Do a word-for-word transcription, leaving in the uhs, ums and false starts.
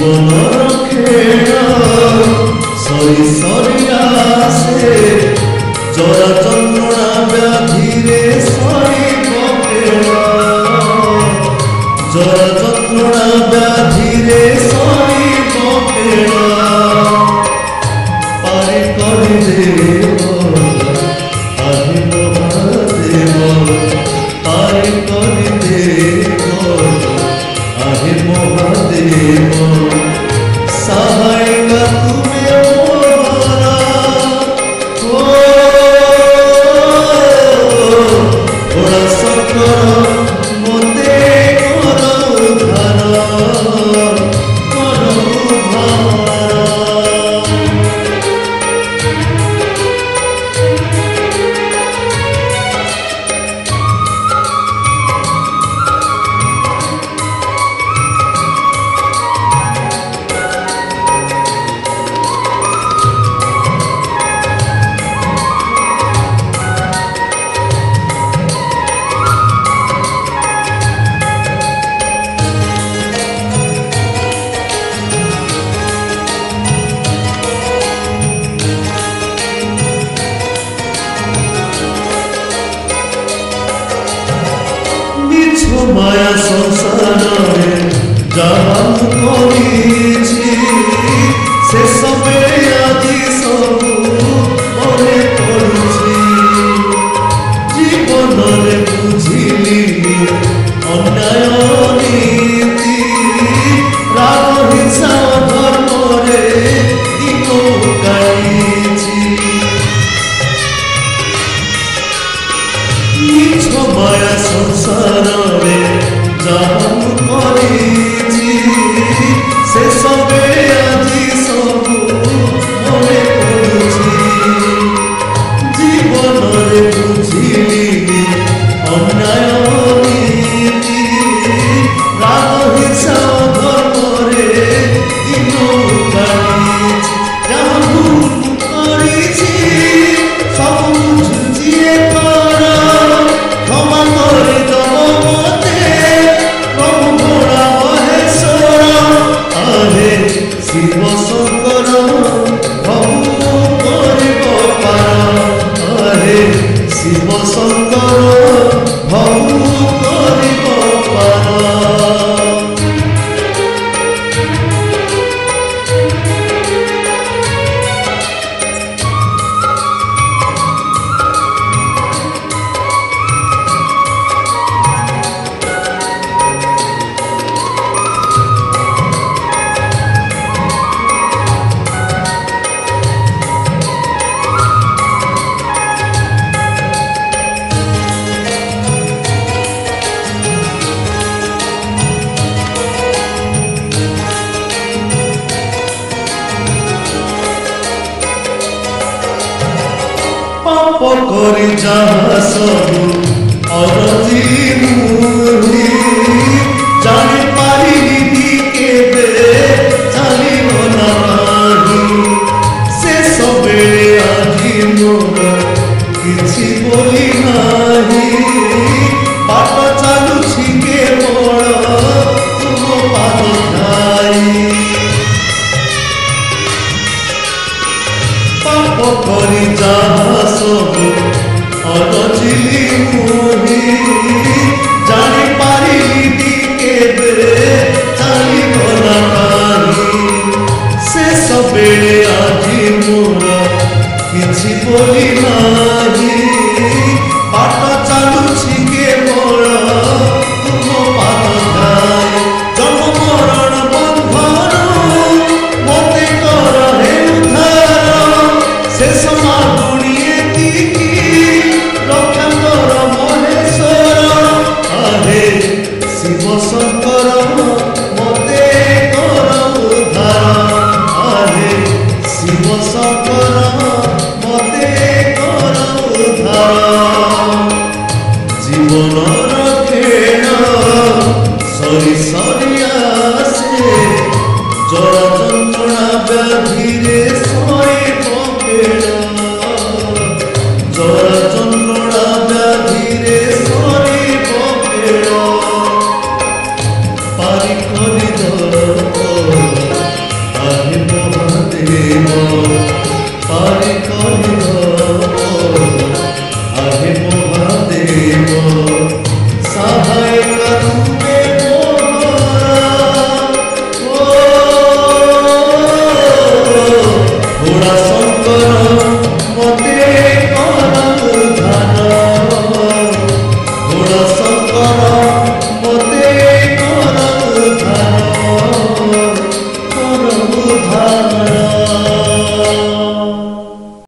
জীবন খেলা sorry sorry আসে জরা যন্ত্রণা ব্যাধিরে সরিব কেলা জরা যন্ত্রণা ব্যাধিরে সরিব কেলা পারে করে দেব আহি মহাদেব পারে করে দেব আহি মহাদেব সহায়কা তুমি মোরা ও ওরা সকর মতে করো ধার করো ধার মায়া সংসারে যাহা করিছি সে সবে আজি সবু মনে পড়ুছি জীবନରେ বুঝিলি অন্যায় নীতি রাগ হিংসা ধর্মরে দিন কাটিছি মিছ মায়া সংসারে যাহা করিছি সে সবে আজি সবু মনে পড়ুছি জীবନରେ বুঝিলি অন্যায় নীতি রাগ হিংসা ধর্মরে দিন কাটিছি যাহা ভুল করিছি সব বুঝিয়ে কর ক্ষমা করে দেব মতে প্রভু ভোলা মহেশ্বর আহে শিব শঙ্কর প্রভু করিব পার আহে শিব শঙ্কর প্রভু করিব পার পাপ করি যাহা সবু অরজি মুহি জানি পারিনি কেবে জানিব নাহি সে সবে আজি মোর কিছু বলি নাহি পাপ চালুছি কেবল তুম পাদ ধাই পাপ করি যাহা সবু অরজিলি মুহি জানি পারিনি কেবে জানিব নাহি সে সবে আজি মোর কিছু বলি নাহি পাঠ চালুছি কেবল তুম পাদ ধাই জন্ম মরণ বন্ধন মতে কর হে উদ্ধার শেষ মা গুণিয়ে তিকি রক্ষা কর মহেশ্বর আহে শিব শঙ্কর মতে কর উদ্ধার আহে শিব শঙ্কর মতে কর উদ্ধার জীবনর খেলা সরি সরি আসে জরা যন্ত্রণা ব্যাধিরে সরিব কেলা জরা যন্ত্রণা ব্যাধিরে সরিব কেলা পারি করি ধর देव पारि करिब आहे महादेव सहाय करुणे घोड़ा शंकर मते कर ध्यान घोड़ा शंकर